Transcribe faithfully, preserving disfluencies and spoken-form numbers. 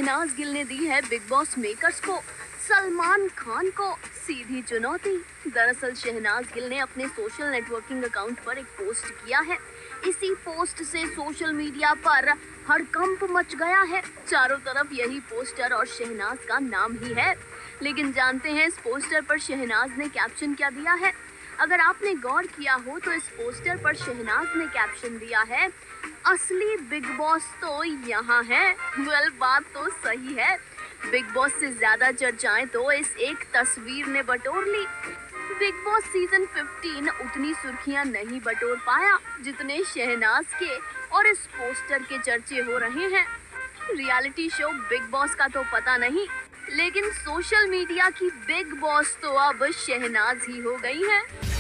शहनाज गिल ने दी है big boss makers को सलमान खान को सीधी चुनौती। दरअसल शहनाज गिल ने अपने सोशल नेटवर्किंग अकाउंट पर एक पोस्ट किया है। इसी पोस्ट से सोशल मीडिया पर हड़कंप मच गया है। चारों तरफ यही पोस्टर और शहनाज का नाम ही है। लेकिन जानते हैं इस पोस्टर पर शहनाज ने कैप्शन क्या दिया है? अगर आपने गौर किया हो तो इस पोस्टर पर शहनाज ने कैप्शन दिया है, असली बिग बॉस तो यहाँ है। वेल, बात तो सही है। बिग बॉस से ज्यादा चर्चाएं तो इस एक तस्वीर ने बटोर ली। बिग बॉस सीजन पंद्रह उतनी सुर्खियां नहीं बटोर पाया जितने शहनाज के और इस पोस्टर के चर्चे हो रहे हैं। रियलिटी शो बिग बॉस का तो पता नहीं, लेकिन सोशल मीडिया की बिग बॉस तो अब शहनाज ही हो गई है।